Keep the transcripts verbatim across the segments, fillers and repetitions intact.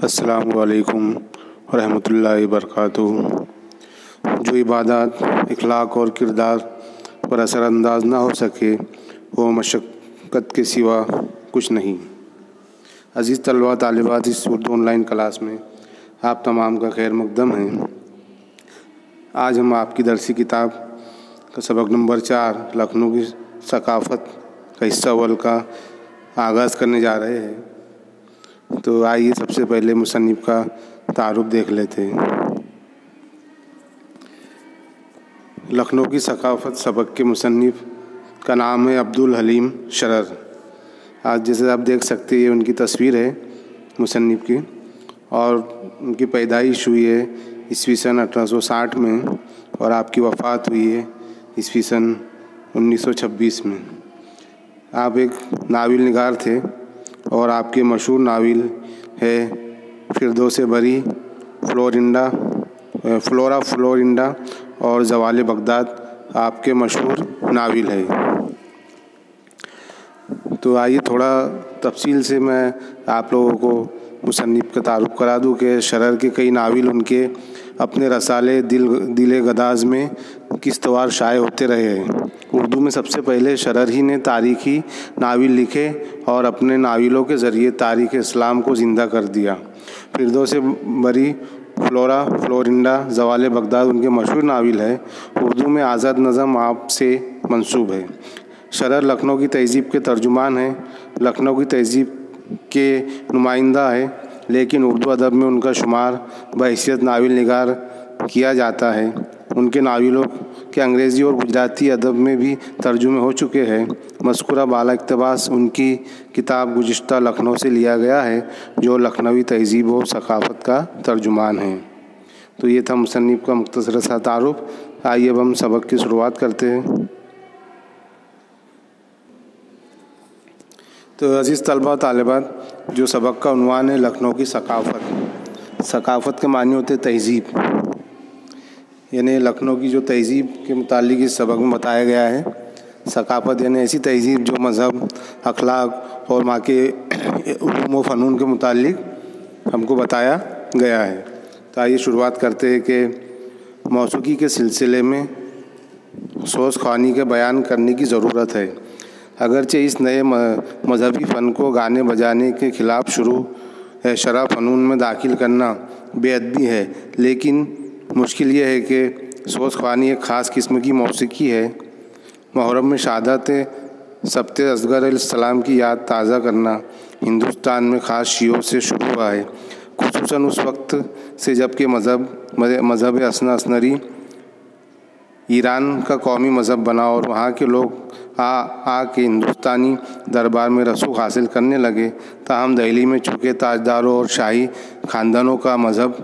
अस्सलामु अलैकुम रहमतुल्लाहि बरकातुहू। जो इबादत इखलाक और किरदार पर असरअंदाज ना हो सके वो मशक्क़त के सिवा कुछ नहीं। अज़ीज़ तलबा तालिबात, इस उर्दू ऑनलाइन क्लास में आप तमाम का खैर मक़दम है। आज हम आपकी दरसी किताब का सबक नंबर चार लखनऊ की सकाफ़त का हिस्सा अव्वल का आगाज़ करने जा रहे हैं। तो आइए सबसे पहले मुसन्निफ़ का तारुफ़ देख लेते हैं। लखनऊ की सकाफ़त सबक के मुसन्निफ़ का नाम है अब्दुल हलीम शरर। आज जैसे आप देख सकते हैं ये उनकी तस्वीर है मुसन्निफ़ की, और उनकी पैदाइश हुई है ईस्वी सन अठारह सौ साठ में और आपकी वफ़ात हुई है ईस्वी सन उन्नीस सौ छब्बीस में। आप एक नाविल निगार थे और आपके मशहूर नाविल है फिरदौस बरी, फ्लोरिंडा फ्लोरा फ्लोरिंडा और ज़वाल बगदाद आपके मशहूर नाविल है। तो आइए थोड़ा तफसील से मैं आप लोगों को मुसन्निफ़ का तारुफ़ करा दूँ कि शरर के कई नाविल उनके अपने रसाले दिल दिले गदाज में किस्तवार शाये होते रहे हैं। उर्दू में सबसे पहले शरर ही ने तारीख़ी नाविल लिखे और अपने नाविलों के ज़रिए तारीख़ इस्लाम को ज़िंदा कर दिया। फिरदौस बरी, फ्लोरा फ्लोरिंडा, ज़वाल बगदाद उनके मशहूर नाविल है। उर्दू में आज़ाद नज़म आप से मंसूब है। शरर लखनऊ की तहज़ीब के तर्जुमान हैं, लखनऊ की तहज़ीब के नुमाइंदा है, लेकिन उर्दू अदब में उनका शुमार बहैसियत नाविल निगार किया जाता है। उनके नाविलों के अंग्रेज़ी और गुजराती अदब में भी तर्जुमे हो चुके हैं। मज़कूरा बाला इक़्तिबास उनकी किताब गुज़िश्ता लखनऊ से लिया गया है, जो लखनवी तहज़ीब और सकाफ़त का तर्जुमान है। तो ये था मुसन्निफ़ का मुख्तसर सा तारुफ़। आइए अब हम सबक की शुरुआत करते हैं। तो अज़ीज़ तलबा तालिबात, जो सबक का उन्वान है लखनऊ की सकाफ़त। सकाफ़त के मानी होते तहज़ीब, यानी लखनऊ की जो तहज़ीब के मुतालिक इस सबक में बताया गया है। सकाफ़त यानी ऐसी तहज़ीब जो मज़हब, अखलाक और वहाँ के उलूम व फ़नून के मुतालिक हमको बताया गया है। तो आइए शुरुआत करते हैं कि मौसीक़ी के सिलसिले में सोज़ ख़्वानी के बयान करने की ज़रूरत है। अगरचे इस नए मजहबी फ़न को गाने बजाने के ख़िलाफ़ शुरू शरा फ़नून में दाखिल करना बेअदबी है, लेकिन मुश्किल ये है कि सोज़ ख़्वानी एक ख़ास किस्म की मौसीक़ी है। मुहर्रम में शहादत सब्त असग़र अलैहिस्सलाम की याद ताज़ा करना हिंदुस्तान में ख़ास शियों से शुरू हुआ है, खुसूसन उस वक्त से जबकि मज़हब मज़हब असना असनरी ईरान का कौमी मज़हब बना और वहाँ के लोग आ आ के हिंदुस्तानी दरबार में रसूख हासिल करने लगे। ताहम दिल्ली में चूँकि ताजदारों और शाही ख़ानदानों का मज़हब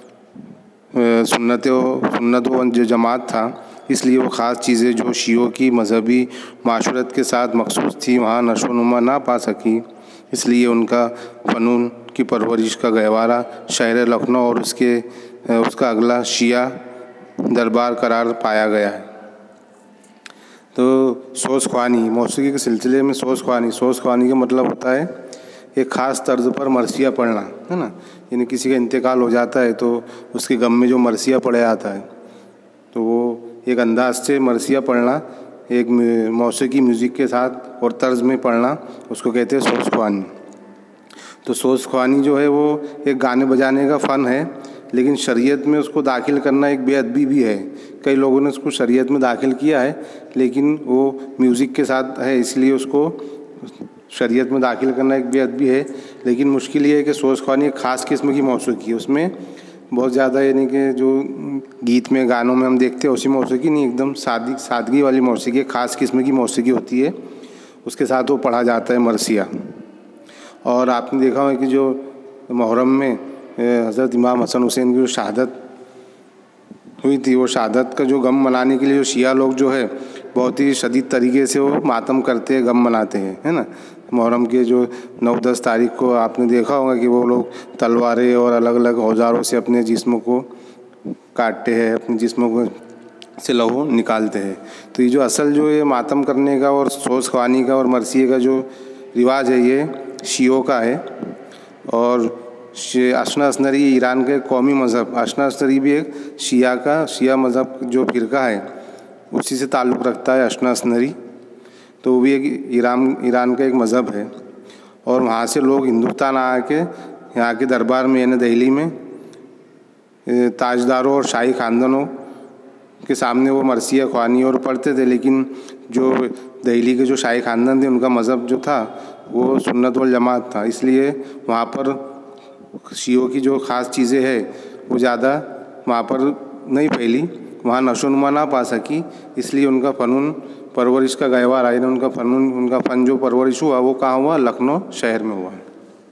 सुन्नत सुन्नत व जो जमात था, इसलिए वो ख़ास चीज़ें जो शियों की मजहबी माशरत के साथ मखसूस थी वहाँ नशो नुमा ना पा सकी। इसलिए उनका फ़नून की परवरिश का गहवारा शहर लखनऊ और उसके उसका अगला शिया दरबार करार पाया गया है। तो सोज़ ख़्वानी, मौसीक़ी के सिलसिले में सोज़ ख़्वानी सोज़ ख़्वानी का मतलब होता है एक ख़ास तर्ज पर मरसिया पढ़ना, है ना। यानी किसी का इंतकाल हो जाता है तो उसके गम में जो मरसिया पढ़ा जाता है, तो वो एक अंदाज से मरसिया पढ़ना, एक मौसीक़ी म्यूज़िक के साथ और तर्ज में पढ़ना, उसको कहते हैं सोज़ ख़्वानी। तो सोज़ ख़्वानी जो है वो एक गाने बजाने का फ़न है, लेकिन शरीयत में उसको दाखिल करना एक बेअदबी भी है। कई लोगों ने उसको शरीयत में दाखिल किया है, लेकिन वो म्यूज़िक के साथ है, इसलिए उसको शरीयत में दाखिल करना एक बेअदबी है। लेकिन मुश्किल ये है कि सोज़ ख़्वानी एक ख़ास किस्म की मौसीक़ी है, उसमें बहुत ज़्यादा यानी कि जो गीत में गानों में हम देखते हैं उसी मौसीक़ी नहीं, एकदम सादी सादगी वाली मौसीक़ी, ख़ास किस्म की मौसीक़ी होती है। उसके साथ वो पढ़ा जाता है मरसिया। और आपने देखा होगा कि जो मुहर्रम में हज़रत इमाम हसन हुसैन की जो शहादत हुई थी, वो शहादत का जो गम मनाने के लिए जो शिया लोग जो है बहुत ही शदीद तरीके से वो मातम करते हैं, गम मनाते हैं, है ना। मुहर्रम के जो नौ दस तारीख को आपने देखा होगा कि वो लोग तलवारें और अलग अलग औजारों से अपने जिस्मों को काटते हैं, अपने जिस्मों को से लहू निकालते हैं। तो ये जो असल जो ये मातम करने का और सोज़ ख़्वानी का और मरसिए का जो रिवाज है ये शियों का है। और अशना असनरी ईरान के कौमी मज़हब, अशना असनरी भी एक शिया का शिया मज़हब जो फ़िरका है उसी से ताल्लुक़ रखता है अशना असनरी, तो वो भी एक ईरान ईरान का एक मज़हब है। और वहाँ से लोग हिंदुस्तान आके यहाँ के दरबार में यानी दिल्ली में ताजदारों और शाही ख़ानदानों के सामने वो मरसिया ख्वानी और पढ़ते थे, लेकिन जो दिल्ली के जो शाही ख़ानदान थे उनका मज़हब जो था वो सुन्नत वल जमात था, इसलिए वहाँ पर शियों की जो ख़ास चीज़ें हैं वो ज़्यादा वहाँ पर नहीं फैली, वहाँ नशोनुमा ना पा सकी, इसलिए उनका फ़नून परवरिश का गहवार आया, उनका फ़नून उनका फ़न जो परवरिश हुआ वो कहाँ हुआ, लखनऊ शहर में हुआ।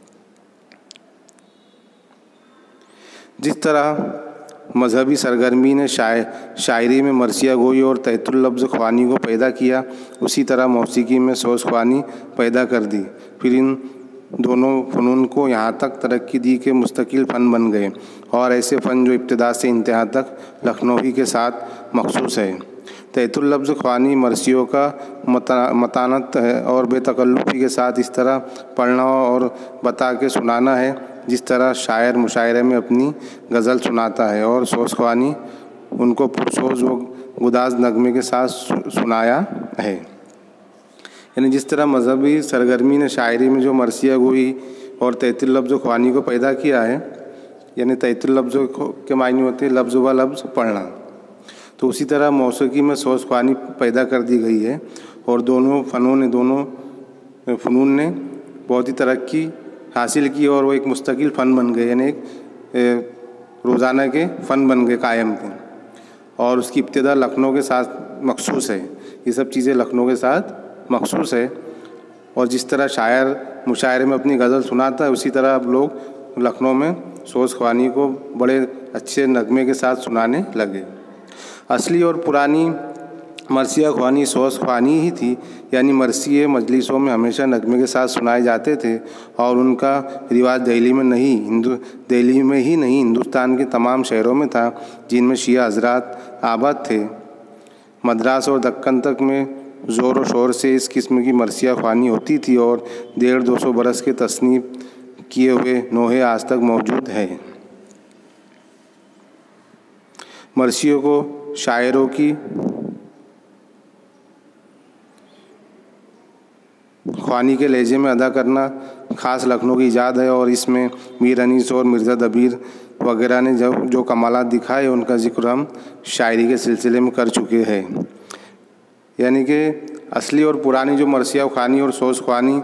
जिस तरह मजहबी सरगर्मी ने शाय शायरी में मरसिया गोई और तहतुल लफ्ज़ ख्वानी को पैदा किया, उसी तरह मौसीकी में सोज़ ख्वानी पैदा कर दी। फिर इन दोनों फ़नून को यहाँ तक तरक्की दी कि मुस्तकिल फ़न बन गए और ऐसे फ़न जो इब्तिदा से इंतहा तक लखनवी के साथ मखसूस है। तहतुल लफ्ज़ ख्वानी मरसियों का मता, मतानत है और बेतकल्लुफ़ी के साथ इस तरह पढ़ना और बता के सुनाना है जिस तरह शायर मुशायरे में अपनी गज़ल सुनाता है, और सोज़ ख्वानी उनको पुरसोज़ व गुदाज नगमे के साथ सुनाया है। यानी जिस तरह मजहबी सरगर्मी ने शायरी में जो मरसिया गोई और तहतुल लफ्ज़ ख्वानी को पैदा किया है, यानी तहतुल लफ्ज़ के मायने होते हैं लफ्ज़ व लफ्ज़ पढ़ना, तो उसी तरह मौसीकी में सोज़ ख्वानी पैदा कर दी गई है। और दोनों फ़नों ने दोनों फ़नून ने बहुत ही तरक्की हासिल की और वो एक मुस्तकिल फ़न बन गए, यानी एक रोज़ाना के फ़न बन गए कायम थे, और उसकी इब्तिदा लखनऊ के साथ मखसूस है। ये सब चीज़ें लखनऊ के साथ मखसूस है। और जिस तरह शायर मुशायरे में अपनी गज़ल सुनाता है, उसी तरह अब लोग लखनऊ में सोज़ ख्वानी को बड़े अच्छे नगमे के साथ सुनाने लगे। असली और पुरानी मरसिया ख्वानी सोज़ ख्वानी ही थी, यानी मरसिए मजलिसों में हमेशा नगमे के साथ सुनाए जाते थे, और उनका रिवाज दिल्ली में नहीं हिंदू दिल्ली में ही नहीं हिंदुस्तान के तमाम शहरों में था जिनमें शिया हजरात आबाद थे। मद्रास और दक्कन तक में ज़ोर व शोर से इस किस्म की मरसिया ख्वानी होती थी, और डेढ़ दो सौ बरस के तसनीफ किए हुए नोहे आज तक मौजूद है। मरसियों को शायरों की ख्वानी के लहजे में अदा करना ख़ास लखनऊ की ईजाद है, और इसमें मीर अनीस और मिर्ज़ा दबीर वगैरह ने जो जो कमालात दिखाए उनका जिक्र हम शायरी के सिलसिले में कर चुके हैं। यानी कि असली और पुरानी जो मरसिया ख्वानी और सोज़ ख्वानी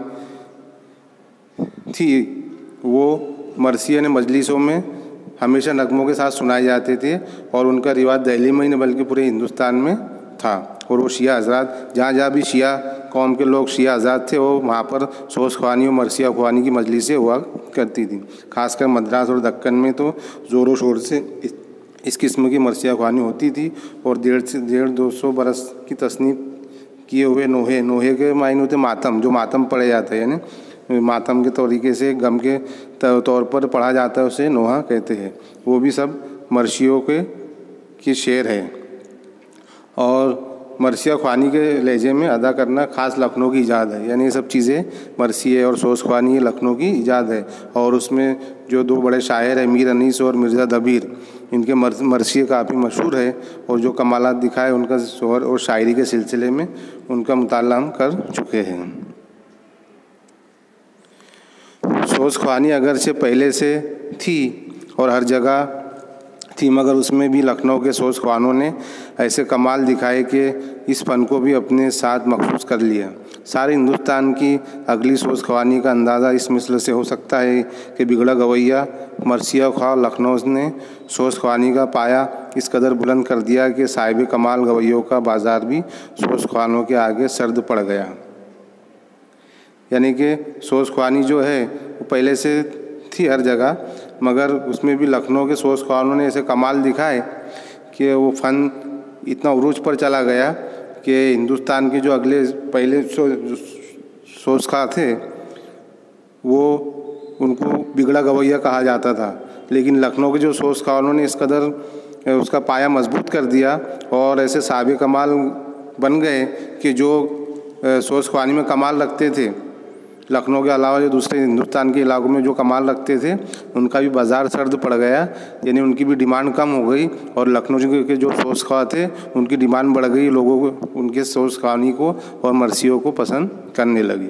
थी वो मरसिया ने मजलिसों में हमेशा नगमों के साथ सुनाए जाते थे, और उनका रिवाज दिल्ली में ही नहीं बल्कि पूरे हिंदुस्तान में था। और वो शिया हजरात जहाँ जहाँ भी शिया कौम के लोग शिया हजरात थे, वो वहाँ पर सोज़ ख्वानी और मरसिया ख्वानी की मजलिसें हुआ करती थी। खासकर मद्रास और दक्कन में तो ज़ोरों शोर से इस, इस किस्म की मरसिया ख्वानी होती थी, और डेढ़ से डेढ़ दो सौ बरस की तसनीफ किए हुए नोहे नोहे के मायने होते मातम, जो मातम पढ़े जाते हैं, यानी मातम के तरीके से गम के तौर पर पढ़ा जाता है, उसे नोहा कहते हैं। वो भी सब मरसियों के की शेर है। और मरसिया ख्वानी के लहजे में अदा करना ख़ास लखनऊ की ईजाद है, यानी ये सब चीज़ें मरसिए और सोज़ ख्वानी ये लखनऊ की ईजाद है। और उसमें जो दो बड़े शायर हैं मीर अनीस और मिर्ज़ा दबीर, इनके मर मरसिए काफ़ी मशहूर है, और जो कमालात दिखाए उनका शोहर और शायरी के सिलसिले में उनका मुताला हम कर चुके हैं। सोज़ ख्वानी अगरचे पहले से थी और हर जगह थी, मगर उसमें भी लखनऊ के सोज़ ख्वानों ने ऐसे कमाल दिखाए कि इस फ़न को भी अपने साथ मखसूस कर लिया। सारे हिंदुस्तान की अगली सोज़ ख्वानी का अंदाज़ा इस मिसल से हो सकता है कि बिगड़ा गवैया मरसिया ख्वा लखनऊ ने सोज़ ख्वानी का पाया इस कदर बुलंद कर दिया कि साहिब कमाल गवैयों का बाज़ार भी सोज़ ख्वानों के आगे सर्द पड़ गया। यानी कि सोज़ ख्वानी जो है वो पहले से थी हर जगह, मगर उसमें भी लखनऊ के सोज़ ख्वानों ने ऐसे कमाल दिखाए कि वो फ़न इतना उरूज पर चला गया कि हिंदुस्तान के जो अगले पहले सोज़ ख्वां थे वो उनको बिगड़ा गवैया कहा जाता था, लेकिन लखनऊ के जो सोज़ ख्वानों ने इस कदर उसका पाया मजबूत कर दिया और ऐसे साहिब कमाल बन गए कि जो सोज़ ख्वानी में कमाल रखते थे लखनऊ के अलावा जो दूसरे हिंदुस्तान के इलाकों में जो कमाल रखते थे उनका भी बाज़ार सर्द पड़ गया, यानी उनकी भी डिमांड कम हो गई और लखनऊ के जो सोस ख्वाह थे उनकी डिमांड बढ़ गई, लोगों को उनके सोस ख्वानी को और मरसियों को पसंद करने लगी।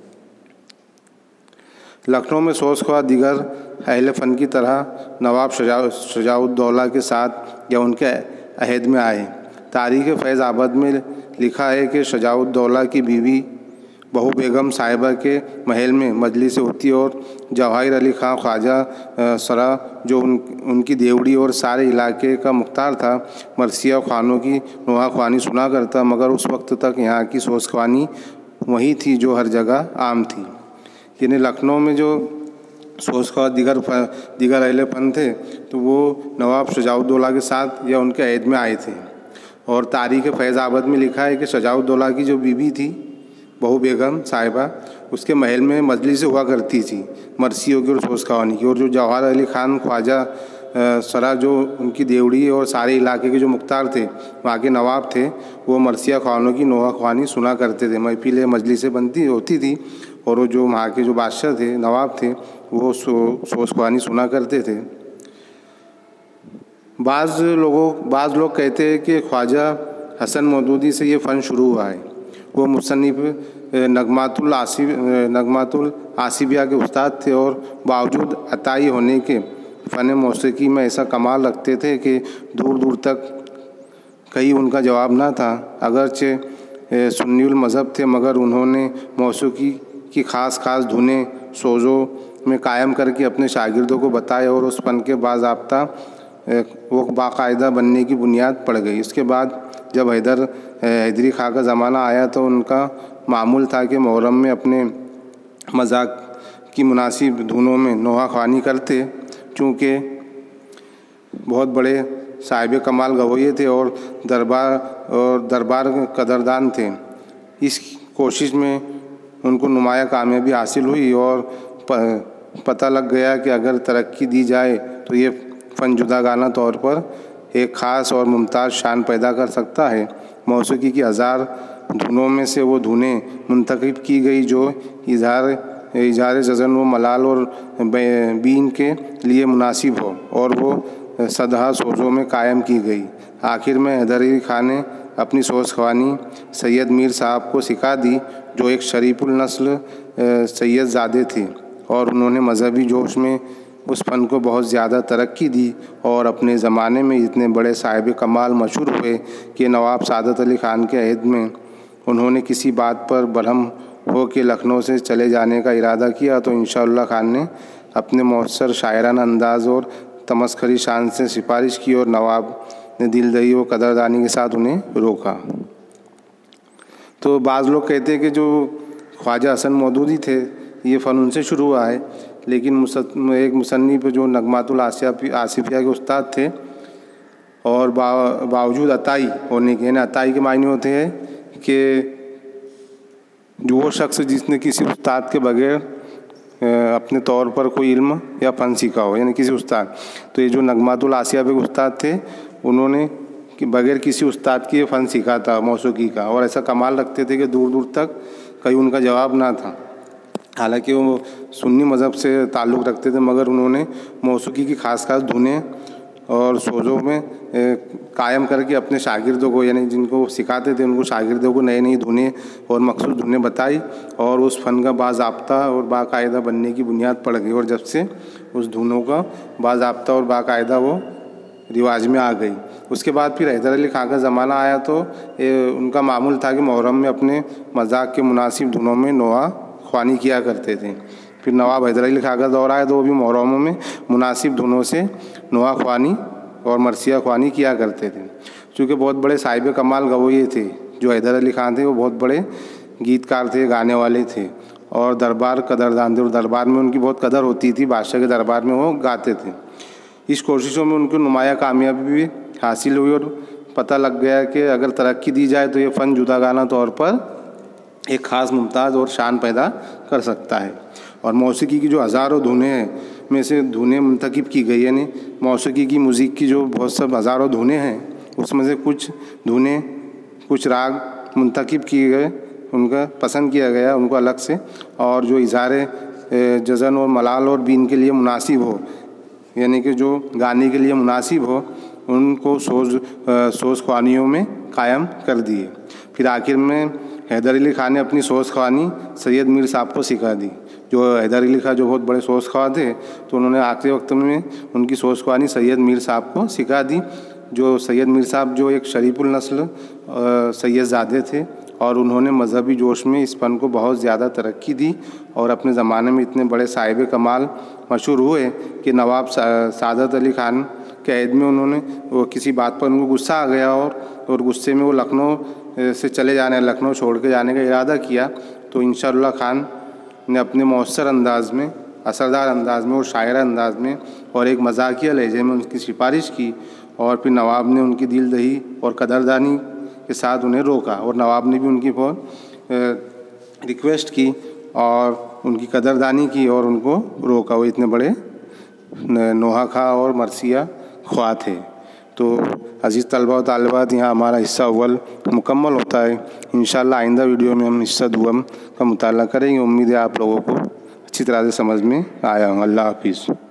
लखनऊ में सोस ख्वाह दिगर अहले फ़न की तरह नवाब शुजाउद्दौला के साथ या उनके अहद में आए। तारीख़ फैज़ आबद में लिखा है कि शुजाउद्दौला की बीवी बहू बेगम साहिबा के महल में मजलिस होती और जवाहिर अली खां ख्वाजा सरा जो उन उनकी देवड़ी और सारे इलाके का मुख्तार था, मरसिया ख्वानों की नुहा ख्वानी सुना करता, मगर उस वक्त तक यहाँ की सोस ख्वानी वही थी जो हर जगह आम थी। यानी लखनऊ में जो सोस ख्वाह दिगर दिगर अहले फन थे तो वो नवाब शुजाउद्दौला के साथ या उनके अहद में आए थे। और तारीख़ फैज़ आबद में लिखा है कि शुजाउद्दौला की जो बीवी थी बहू बेगम साहिबा, उसके महल में मजलिस हुआ करती थी मरसियों की और सोस ख्वानी की, और जो जवाहर अली खान ख्वाजा सरा जो उनकी देवड़ी और सारे इलाके के जो मुख्तार थे, वहाँ के नवाब थे, वो मरसिया ख्वानों की नोहा ख्वानी सुना करते थे। महफिलें मजलिसें बनती होती थी और वो जो वहाँ के जो बादशाह थे, नवाब थे, वो सो सोस ख्वानी सुना करते थे। बाज़ लोगों बाज़ लोग कहते हैं कि ख्वाजा हसन मौदूदी से ये फ़न शुरू हुआ है। वो मुसन्निफ़ नगमातुल आसिफ नगमातुल आसिफिया के उस्ताद थे और बावजूद अताई होने के फ़न मौसीकी में ऐसा कमाल रखते थे कि दूर दूर तक कहीं उनका जवाब ना था। अगरचे सुन्नीउल मज़हब थे, मगर उन्होंने मौसीकी की ख़ास ख़ास धुनें सोज़ों में कायम करके अपने शागिर्दों को बताए और उस फ़न के बाज़ाब्ता वो बाकायदा बनने की बुनियाद पड़ गई। उसके बाद जब हैदर हैदरी खां का ज़माना आया तो उनका मामूल था कि मुहर्रम में अपने मजाक की मुनासिब धुनों में नोहा ख्वानी करते, चूँकि बहुत बड़े साहिब कमाल गवैये थे और दरबार और दरबार कदरदान थे। इस कोशिश में उनको नुमाया कामयाबी हासिल हुई और पता लग गया कि अगर तरक्की दी जाए तो ये फ़न जुदागाना तौर पर एक ख़ास और मुमताज़ शान पैदा कर सकता है। मौसीकी की हज़ार धुनों में से वो धुनें मुंतखब की गई जो इज़हार इज़हार जज़न व मलाल और बीन के लिए मुनासिब हो और वो सदहा सोज़ों में कायम की गई। आखिर में हैदर अली खान ने अपनी सोस ख्वानी सैयद मीर साहब को सिखा दी, जो एक शरीफुल नस्ल सैयद ज़ादे थे, और उन्होंने मजहबी जोश में उस फ़न को बहुत ज़्यादा तरक्की दी और अपने ज़माने में इतने बड़े साहिब कमाल मशहूर हुए कि नवाब सादत अली ख़ान के अहद में उन्होंने किसी बात पर बरहम हो के लखनऊ से चले जाने का इरादा किया तो इंशाअल्लाह खान ने अपने मौसर शायराना अंदाज़ और तमस्खरी शान से सिफारिश की और नवाब ने दिलदही व कदरदानी के साथ उन्हें रोका। तो बाज़ लोग कहते हैं कि जो ख्वाजा हसन मौदूदी थे ये फ़न उनसे शुरू हुआ है, लेकिन एक मुसन्निफ़ जो नगमातुल आसिफिया के उस्ताद थे और बावजूद अताई होने के, यानी अताई के मायने होते हैं कि जो वो शख्स जिसने किसी उस्ताद के बगैर अपने तौर पर कोई इल्म या फ़न सीखा हो, यानी किसी उस्ताद। तो ये जो नगमातुल आसिफिया के उस्ताद थे उन्होंने कि बगैर किसी उस्ताद की ये फ़न सीखा था मौसीकी का, और ऐसा कमाल रखते थे कि दूर दूर तक कहीं उनका जवाब ना था। हालांकि वो सुन्नी मज़हब से ताल्लुक़ रखते थे, मगर उन्होंने मौसीकी की ख़ास ख़ास धुनें और सोज़ों में कायम करके अपने शागिर्दों को, यानी जिनको सिखाते थे उनको शागिर्दों को नई नई धुनें और मखसूस धुनें बताई और उस फ़न का बाज़ाब्ता और बाकायदा बनने की बुनियाद पड़ गई। और जब से उस धुनों का बाज़ाब्ता और बाकायदा वो रिवाज में आ गई। उसके बाद फिर हैदर अली खां का ज़माना आया तो ए, उनका मामूल था कि मुहर्रम में अपने मजाक के मुनासिब धुनों में नोहा ख्वानी किया करते थे। फिर नवाब हैदर अली खां का दौर आया तो वो भी मुहर्रमों में मुनासिब धुनों से नोहा ख्वानी और मरसिया ख्वानी किया करते थे। चूँकि बहुत बड़े साहिब कमाल गवैये थे जो हैदर अली खां थे, वो बहुत बड़े गीतकार थे, गाने वाले थे और दरबार कदरदान थे और दरबार में उनकी बहुत कदर होती थी, बादशाह के दरबार में वो गाते थे। इस कोशिशों में उनको नुमाया कामयाबी भी हासिल हुई और पता लग गया कि अगर तरक्की दी जाए तो ये फ़न जुदागाना तौर पर एक ख़ास मुमताज़ और शान पैदा कर सकता है। और मौसीकी की जो हज़ारों धुनें हैं में से धुनें मुंतखब की गई, यानी मौसीकी की म्यूज़िक की जो बहुत सब हज़ारों धुनें हैं उसमें से कुछ धुनें कुछ राग मुंतखब किए गए उनका पसंद किया गया उनको अलग से, और जो इज़हार जज़न और मलाल और बीन के लिए मुनासिब हो, यानी कि जो गाने के लिए मुनासिब हो, उनको सोज सोज़ ख़वानियों में कायम कर दिए। फिर आखिर में हैदर अली ख़ान ने अपनी सोज़ ख़वानी सैयद मीर साहब को सिखा दी। जो हैदर अली ख़ान जो बहुत बड़े सोज़ ख़वां थे, तो उन्होंने आखिरी वक्त में उनकी सोज़ ख़वानी सैयद मीर साहब को सिखा दी। जो सैयद मीर साहब जो एक शरीफुल नस्ल सैयदज़ादे थे, और उन्होंने मजहबी जोश में इस फ़न को बहुत ज़्यादा तरक्की दी, और अपने ज़माने में इतने बड़े साहिब कमाल मशहूर हुए कि नवाब सादत अली ख़ान के अहद में उन्होंने वो किसी बात पर उनको गुस्सा आ गया, और और गुस्से में वो लखनऊ से चले जाने लखनऊ छोड़ के जाने का इरादा किया। तो इंशाअल्लाह ख़ान ने अपने मौसर अंदाज में, असरदार अंदाज में और शायरा अंदाज में और एक मजाकिया लहजे में उनकी सिफारिश की, और फिर नवाब ने उनकी दिल दही और कदरदानी के साथ उन्हें रोका, और नवाब ने भी उनकी बहुत रिक्वेस्ट की और उनकी कदरदानी की और उनको रोका। वो इतने बड़े नोहा खा और मरसिया ख्वाह थे। तो अज़ीज़ तलबा व तालिबात, यहाँ हमारा हिस्सा अव्वल मुकम्मल होता है। इंशाअल्लाह आइंदा वीडियो में हम हिस्सा दुअम का मुताला करेंगे। उम्मीद है आप लोगों को अच्छी तरह से समझ में आया। अल्लाह हाफिज़।